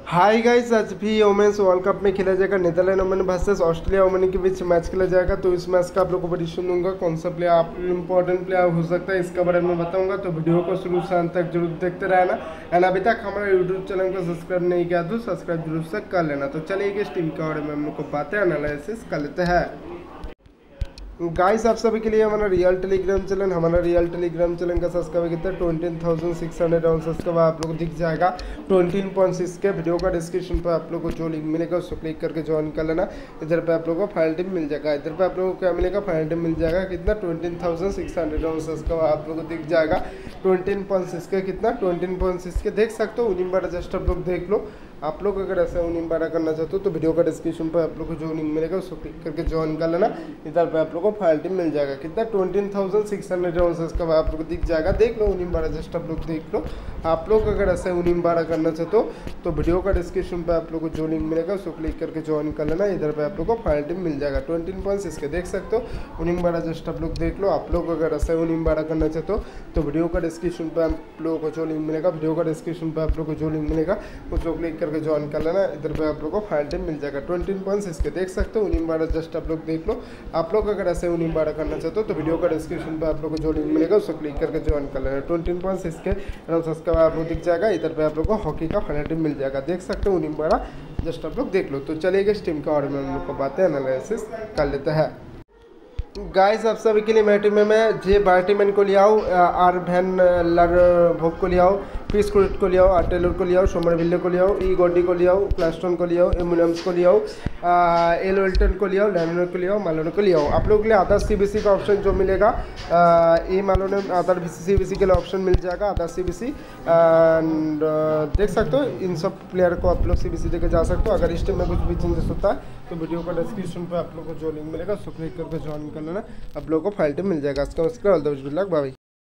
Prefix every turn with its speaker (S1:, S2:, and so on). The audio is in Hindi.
S1: हाय गाइस, आज भी वोमेंस वर्ल्ड कप में खेला जाएगा। Netherland women versus Australia women के बीच मैच खेला जाएगा। तो इस मैच का आप लोगों को प्रेडिक्शन दूंगा, कौन सा प्लेयर आप इंपॉर्टेंट प्लेयर हो सकता है इसके बारे में बताऊंगा। तो वीडियो को शुरू से अंत तक जरूर देखते रहना। एंड अभी तक हमारे यूट्यूब चैनल को सब्सक्राइब नहीं किया तो सब्सक्राइब जरूर से कर लेना। तो चलिए इस टीम के बारे में हम लोग को बातें एनालिसिस कर लेते हैं। गाइस, आप सभी के लिए हमारा रियल टेलीग्राम चैनल का सब्सक्राइब कितना 20,600 और सब्सक्राइब आप लोग को दिख जाएगा 20.6 के। वीडियो का डिस्क्रिप्शन पर आप लोग को जो लिंक मिलेगा उसको क्लिक करके ज्वाइन कर लेना। इधर पे आप लोगों को फाइल टिप मिल जाएगा। इधर पे आप लोगों को क्या मिलेगा, फाइल टिप मिल जाएगा कितना 20,600 और सब्सक्राइब आप लोग को दिख जाएगा 20.6 के। कितना 20.6 के देख सकते हो। उन्हीं बार जस्ट आप लोग देख लो। आप लोग अगर ऐसा उन्हीं बारह करना चाहते हो तो वीडियो का डिस्क्रिप्शन पर आप लोग को जो लिंक मिलेगा उसको क्लिक करके ज्वाइन कर लेना। इधर पे आप लोग को फाइल टीम मिल जाएगा कितना 20,600 आंसर्स का आप लोग को दिख जाएगा। देख लो उन्हीं बारह जस्ट आप लोग देख लो। आप लोग अगर ऐसा उन्हीं बारह करना चाहते हो तो वीडियो का डिस्क्रिप्शन पर आप लोग को जो लिंक मिलेगा उसको क्लिक करके ज्वाइन कर लेना। इधर पे आप लोग को फाइल टीम मिल जाएगा 20.6 के। देख सकते हो उन्हीं बारह जस्ट आप लोग देख लो। आप लोग अगर ऐसा उन्हीं बारह करना चाहते हो तो वीडियो का डिस्क्रिप्शन पर आप लोगों को जो लिंक मिलेगा, वीडियो का डिस्क्रिप्शन पर आप लोग को जो लिंक मिलेगा उसको क्लिक करके ज्वाइन कर लेना। इधर पे आप लोग को फाइल टाइम मिल जाएगा 20.6 के। देख सकते हो उन्हीं बारह जस्ट आप लोग देख लो। आप लोग अगर ऐसे उन्हीं बारह करना चाहते हो तो वीडियो का डिस्क्रिप्शन पे आप लोग को जो लिंक मिलेगा उसको क्लिक करके ज्वाइन कर लेना। 20.6 के सब्सक्राइब आप लोग दिख जाएगा। इधर पे आप लोग को हॉकी का फाइल टाइम मिल जाएगा। देख सकते हो उन्हीं बारह जस्ट आप लोग देख लो। तो चलिए इस टीम के बारे में हम लोग को बातें एनालिसिस कर लेते हैं। गाइस, आप सभी के लिए मेरी टीम में मैं जे बार्टीमैन को ले आओ, आर वैन लर भोग को ले आओ, पीस क्रूट को ले आओ, आर टेलर को ले आओ, सोमरविल्ले को ले आओ, ई गोडी को ले आओ, क्लास्टन को ले आओ, विलियम्स को ले आओ, एल वेल्टन को ले आओ, लैंडर को ले आओ, मालोने को ले आओ। आप लोग के लिए अदर सीबीसी का ऑप्शन जो मिलेगा, ए मालोने अदर सीबीसी के लिए ऑप्शन मिल जाएगा अदर सीबीसी। एंड देख सकते हो इन सब प्लेयर को आप लोग सीबीसी देकर जा सकते हो। अगर इस टीम में कुछ भी चेंजेस होता है तो वीडियो का डिस्क्रिप्शन पर आप लोग को जो लिंक मिलेगा उसको क्लिक करके ज्वाइन कर लेना। आप लोगों को फाइल टिप मिल जाएगा। इसका बाय।